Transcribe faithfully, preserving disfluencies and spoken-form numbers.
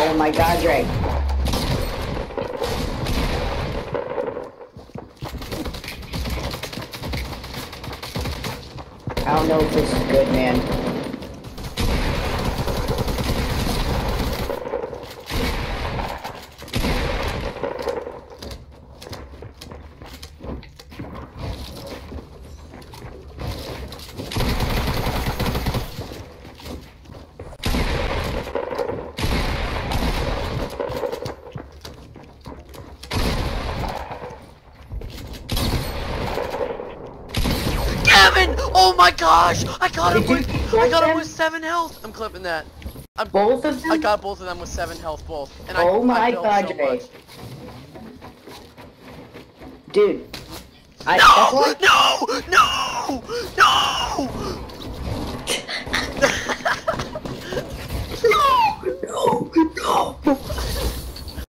Oh my god, Drake. I don't know if this is good, man. Kevin! Oh my gosh! I got him Did you with I got him them? with seven health. I'm clipping that. I'm, Both of them? I got both of them with seven health, both. And Oh I, my I built god, so Drake. much. Dude. I, No! that's why No! No! No!